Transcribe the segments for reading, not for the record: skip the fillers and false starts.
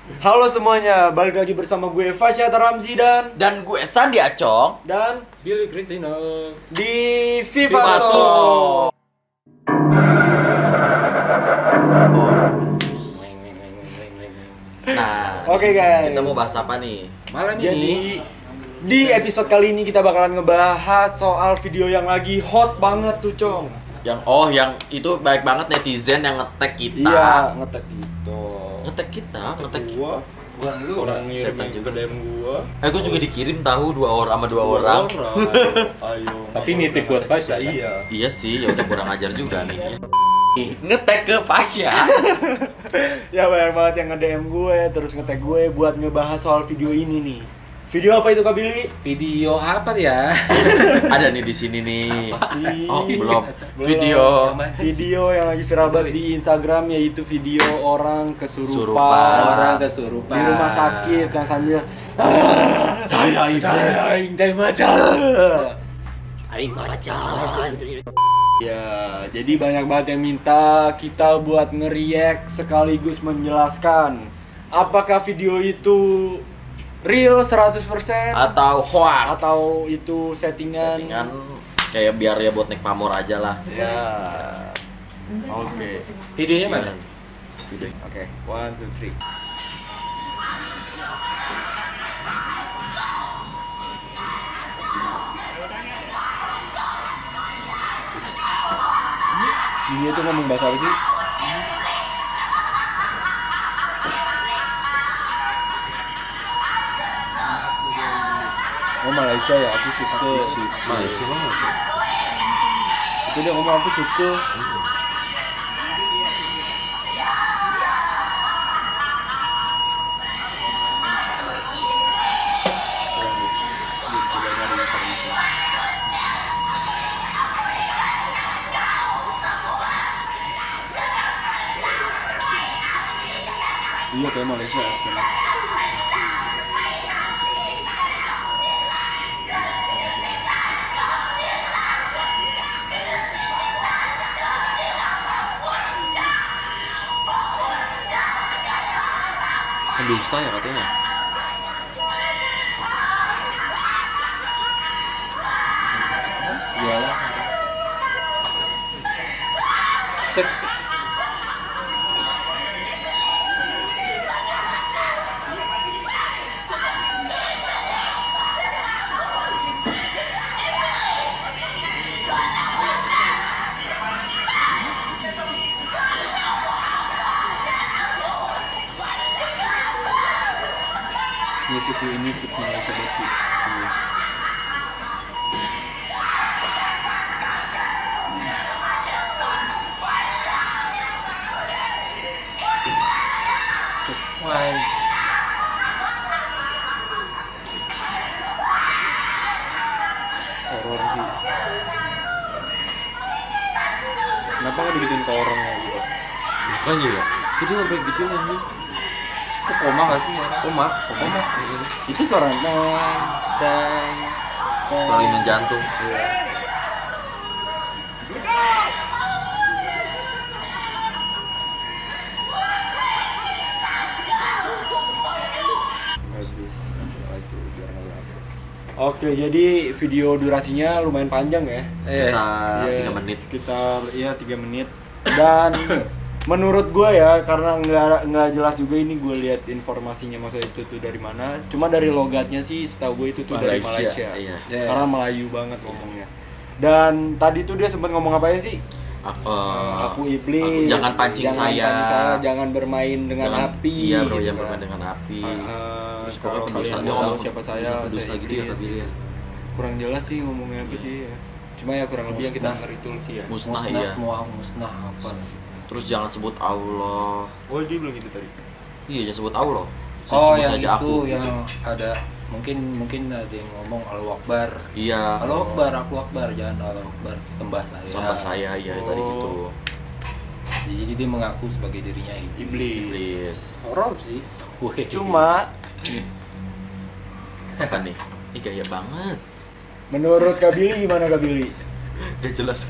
Halo semuanya, balik lagi bersama gue Fasya Ramzi Dan gue Sandi Acong dan Billy Crisino di Vivato. Nah, Oke, guys. kita mau bahas apa nih? malam ini. Jadi di episode kali ini kita bakalan ngebahas soal video yang lagi hot banget tuh, Cong. Yang itu baik banget netizen yang nge-tag kita. Iya, ngetek itu. Nge-tag kita, nge-tag Gua Lu orang ngirim setan ke juga. DM gua. Gue juga dikirim tahu dua orang. Ayo. Tapi nitip buat Fasya, kan? Iya. Iya sih, ya udah kurang ajar juga nih. Nge-tag ke Fasya. Ya banyak banget yang nge-DM gue, terus nge-tag gue buat ngebahas soal video ini nih. Video apa itu, Kak Billy? Video apa ya? Ada nih di sini nih. Sih. Oh, belum. Belum. Video. Video yang lagi viral banget di Instagram, yaitu video orang kesurupan. Orang kesurupan Di rumah sakit yang sambil Saya aing teh macan. Aing macan. Ya, jadi banyak banget yang minta kita buat nge-react sekaligus menjelaskan apakah video itu real 100% atau hoax atau itu settingan. kayak biar ya buat naik pamor aja lah. Ya. Oke. Videonya mana? Video. Oke, 1 2 3. Ini tuh ngomong bahasa apa sih? Oh, Malaysia ya, aku suka. Malaysia banget sih. Itu dia ngomong aku suka. Iya, kayak Malaysia aksennya. Pendusta ya katanya. Segala. Cek. Video ini fix Malaysia banget sih. Why? Horor sih. Kenapa nggak dibikin ke orang ya gitu? Makanya ya. Jadi sampai gitu anjing. Itu koma gak sih? Koma. Itu suara neng, teng, teng. Kelainan jantung. Iya. Habis. Oke, jadi video durasinya lumayan panjang ya. Sekitar Iya, 3 menit. Sekitar 3 menit. Dan menurut gue ya, karena nggak jelas juga ini, gue lihat informasinya maksudnya itu tuh dari mana. Cuma dari logatnya sih setahu gue itu tuh dari Malaysia. Iya. Karena Melayu banget ngomongnya. Dan tadi tuh dia sempat ngomong apa ya sih? Aku iblis. Jangan pancing saya. Jangan bermain dengan api. Iya bro, gitu jangan kan. bermain dengan api. Terus pokoknya kalau pendusta. kalian Dia mau tahu ngomong siapa saya pendusta gitu ya iblis. tadi ya. Kurang jelas sih ngomongnya apa sih ya. Cuma ya kurang lebih yang kita Musnah. ngerti tuh sih ya. Musnah Musnah iya. semua musnah apa? Terus jangan sebut Allah. Oh, dia bilang gitu tadi. Iya, jangan sebut Allah. Oh, Sebut yang aja itu aku. yang ada mungkin ada yang ngomong Allahu Akbar. Iya. Allahu Akbar, aku Akbar, jangan Allahu Akbar, sembah saya. Sembah saya, iya tadi Oh. gitu. Jadi dia mengaku sebagai dirinya iblis. Iblis. Horor sih. Weh. Cuma Apa nih? Ih gaya banget. menurut Kak Billy gimana, Kak Billy? Gak jelas.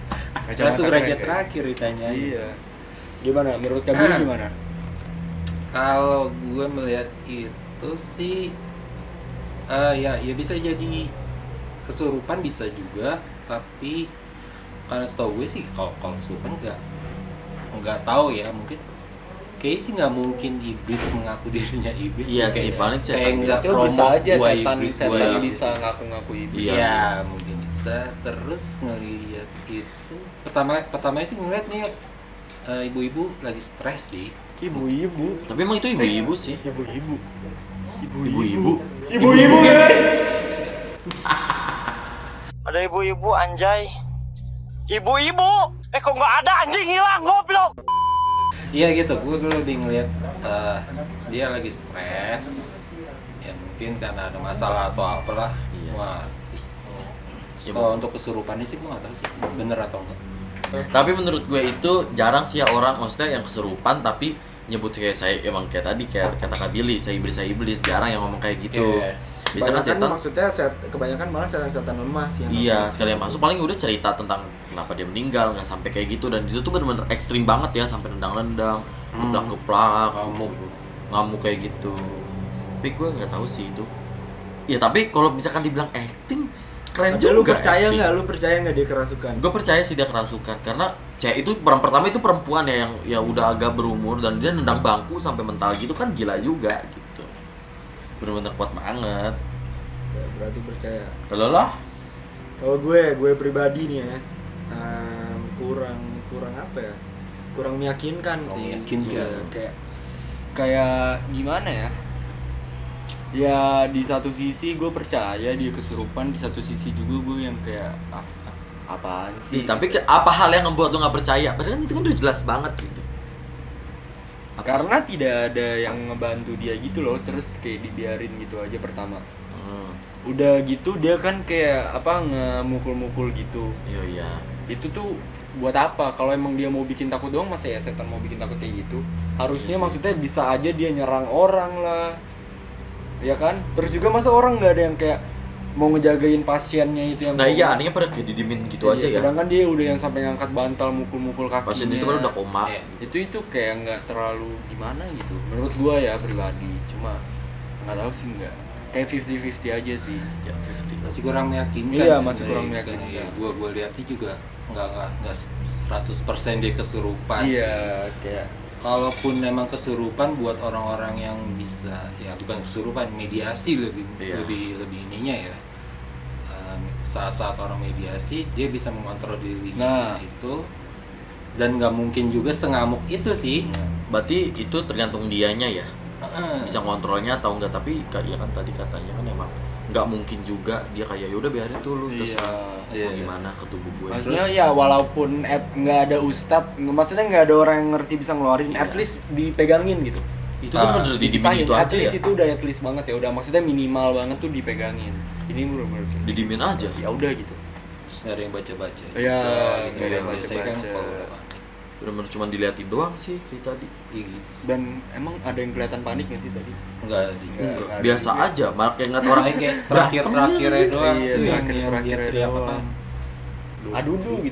Langsung keren, raja guys. terakhir ditanya. Iya. Gimana? Menurut Kak Billy gimana? Kalau gue melihat itu sih ya bisa jadi kesurupan, bisa juga, tapi karena setahu gue sih kalau kesurupan nggak tahu ya, mungkin kayaknya sih nggak mungkin iblis mengaku dirinya iblis. Iya sih, paling kayak setan nggak itu bisa promote aja gua setan iblis, setan gua bisa ngaku-ngaku iblis. Iya. Iya, mungkin bisa. Terus ngelihat itu pertama sih ngeliat nih ibu-ibu lagi stres sih. Ibu-ibu, Tapi emang itu ibu-ibu sih. ibu-ibu, Ibu-ibu. ibu-ibu guys. Ada ibu-ibu anjay. Ibu-ibu, kok nggak ada, anjing hilang goblok. Iya gitu, gue lebih ngeliat dia lagi stres. Ya mungkin karena ada masalah atau apalah. Iya. Wah. Kalau untuk kesurupannya sih gue nggak tahu sih bener atau enggak. Tapi menurut gue itu jarang sih ya orang, maksudnya yang kesurupan tapi nyebut kayak saya emang kayak tadi kayak kata Kak Billy, saya iblis, jarang yang ngomong kayak gitu. Iya. Biasanya kan setan, maksudnya kebanyakan malah setan lemah sih. iya sekali yang masuk paling udah cerita tentang kenapa dia meninggal, nggak sampai kayak gitu, dan itu tuh bener-bener ekstrim banget ya, sampai nendang-nendang, geplak-geplak, ngamuk kayak gitu. Tapi gue nggak tahu sih itu. Ya tapi kalau misalkan dibilang acting keren Tapi juga. lu percaya acting. nggak? Lu percaya nggak dia kerasukan? Gue percaya sih dia kerasukan karena cewek itu peran pertama itu perempuan ya yang ya udah agak berumur dan dia nendang bangku sampai mental gitu kan gila juga gitu. Bener-bener kuat banget. Ya, berarti percaya. Kalau lah Kalau gue pribadi nih ya, kurang apa ya? Kurang meyakinkan Kurang sih. meyakinkan. Iya, kayak gimana ya? Ya di satu sisi gue percaya dia kesurupan, di satu sisi juga gue yang kayak apaan sih? tapi apa hal yang membuat lu nggak percaya? Padahal kan itu kan udah jelas banget gitu. Karena tidak ada yang ngebantu dia gitu loh, terus kayak dibiarin gitu aja pertama. Udah gitu dia kan kayak ngemukul-mukul gitu. Iya. Itu tuh buat apa? Kalau emang dia mau bikin takut doang, masa ya setan mau bikin takut kayak gitu? Harusnya Iya sih. maksudnya bisa aja dia nyerang orang lah, ya kan? Terus juga masa orang nggak ada yang kayak mau ngejagain pasiennya itu yang Nah iya, koma. anehnya pada kayak didimin gitu Iya, aja ya. sedangkan dia udah yang sampai ngangkat bantal mukul-mukul kakinya. Pasien itu kan udah koma. Iya. Itu kayak nggak terlalu gimana gitu. Menurut gua ya pribadi, cuma nggak tahu sih, nggak kayak 50-50 aja sih. Ya 50. Masih kurang meyakinkan. Iya, sih masih sebenarnya. kurang meyakinkan. Ya, gue lihatnya juga nggak 100% dia kesurupan. Iya, kayak Kalaupun memang kesurupan buat orang-orang yang bisa, ya bukan kesurupan, mediasi lebih Iya. lebih ininya ya. Saat-saat orang mediasi dia bisa mengontrol dirinya Nah. itu, dan nggak mungkin juga sengamuk itu sih. Berarti itu tergantung dianya ya. Heeh. Bisa ngontrolnya atau enggak, tapi ya kan tadi katanya kan emang nggak mungkin juga dia kayak yaudah biarin dulu terserah Iya. mau gimana ke tubuh gue. maksudnya ya walaupun nggak ada ustadz, maksudnya nggak ada orang yang ngerti bisa ngeluarin, Iya. at least dipegangin gitu. Itu kan bener didimin Dipisahin, itu at aja least ya. itu udah at least banget ya, udah maksudnya minimal banget tuh dipegangin. Ini bener-bener kayak, Didimin aja. ya udah gitu. Terus nggak ada yang baca-baca Iya, juga, gitu. nggak ada yang Biasanya kan baca-baca. kalau udah panik, Bener-bener cuma diliatin doang sih kayak tadi. ya gitu sih. Dan emang ada yang kelihatan panik nggak sih tadi? Enggak Enggak. ada Biasa juga. aja, malah kayak ngeliat orang Paling kayak berantem terakhir-terakhirnya sih. doang Iya, tuh yang terakhir-terakhirnya dia teriak apa. doang. Adudu gitu.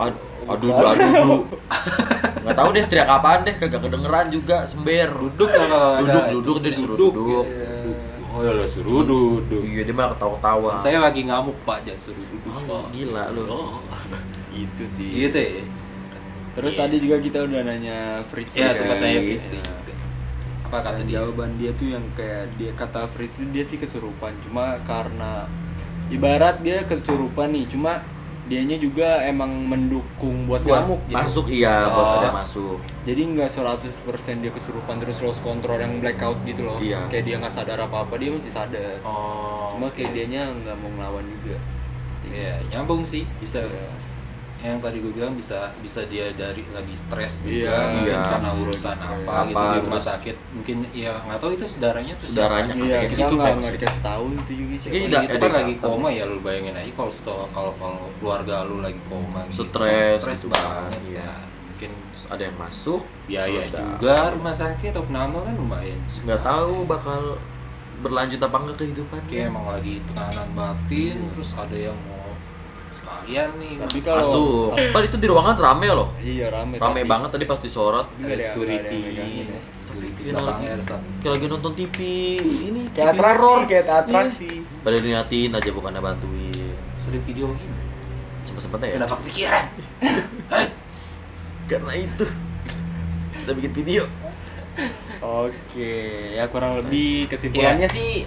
Aduh. Nggak tahu deh teriak apaan deh, kagak kedengeran juga, sember. Duduk lah kalau ada. Duduk dia disuruh duduk. Iya. Oh ya lo suruh duduk. Iya, dia malah ketawa-ketawa. Saya lagi ngamuk Pak, jangan suruh duduk. Oh, gila lu. Oh. Itu sih. Gitu ya. Terus Iya. tadi juga kita udah nanya Frisly. Ya kan? sempat tanya Iya. Frisly juga. Apa kata Dan dia? jawaban dia tuh yang kayak dia kata Frisly dia sih kesurupan, cuma karena ibarat dia kesurupan nih, cuma dianya juga emang mendukung buat ngamuk gitu. Masuk iya, buat Oh. ada masuk. Jadi nggak 100% dia kesurupan terus lost control yang blackout gitu loh. Iya. Kayak dia nggak sadar apa-apa, dia masih sadar. Oh. Cuma kayak oke. dianya nggak mau ngelawan juga. Iya, nyambung sih, bisa. Iya. Yang tadi gue bilang bisa dia dari lagi stres juga, Iya, mungkin iya. karena Lagi urusan stres. apa gitu Apa, di rumah terus- sakit, mungkin ya nggak tahu itu saudaranya tuh Saudaranya. siapa. Iya, kayak kita gitu, nggak kayak nggak gitu. dikasih tahu itu juga Ini siapa. udah Itu ada kan lagi ikatan. koma ya, lu bayangin aja kalau keluarga lu lagi koma gitu. Stres Stres gitu banget kan, iya. ya. Mungkin Terus ada yang masuk, biaya ada. juga rumah sakit atau penambah kan lumayan. Nggak tahu bakal berlanjut apa enggak kehidupannya. Kayak emang lagi tekanan batin, terus ada yang mau sekalian nih. Tapi Mas. kalau- Masuk. Padahal itu di ruangan rame loh. Iya rame. Rame tapi- banget tadi pas disorot. tapi nggak ada ada yang- nggak ada security, yang megangin ya. security Kayak belakang lagi, airsoft. kayak lagi nonton TV. Ini Kayak TV atraksi, horor. kayak atraksi. Iya. Pada diniatin aja bukannya bantuin. Sudah videoin. Sempet-sempetnya ya. Kenapa kepikiran? Karena itu. Kita bikin video. Oke, ya kurang lebih kesimpulannya sih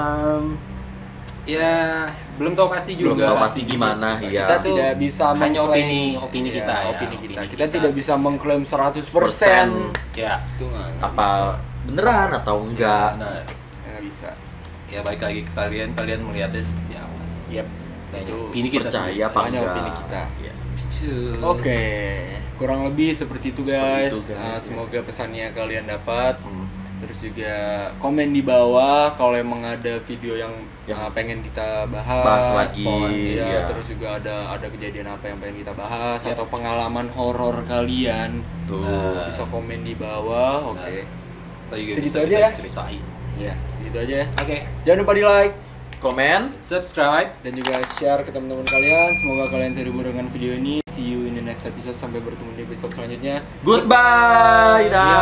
Ya, belum tahu pasti juga. Belum tahu pasti gimana, kita ya. Itu tidak bisa hanya mengklaim- opini Iya, kita ya, opini kita. opini Kita kita. tidak bisa mengklaim 100%. Ya, Itu nggak Apa bisa. beneran atau enggak? benar. Nggak bisa. Ya balik lagi ke kalian melihatnya seperti apa sih? Yap. Kayaknya Itu opini kita Percaya sendiri. apa hanya enggak? opini kita. Iya. Cuy. Oke, kurang lebih seperti itu guys. Seperti itu, guys. Semoga pesannya kalian dapat. Hmm. Terus juga komen di bawah kalau emang ada video yang Yang pengen kita bahas. Bahas lagi, Ya, ya. terus juga ada kejadian apa yang pengen kita bahas Yap. atau pengalaman horor kalian. Tuh. Nah. Bisa komen di bawah. Oke. Kita juga Segitu bisa aja kita ya? ceritain. Ya, segitu aja ya. Oke, Jangan lupa di like Komen. subscribe. dan juga share ke teman-teman kalian. Semoga kalian terhibur dengan video ini. See you in the next episode. Sampai bertemu di episode selanjutnya. Goodbye. Dah.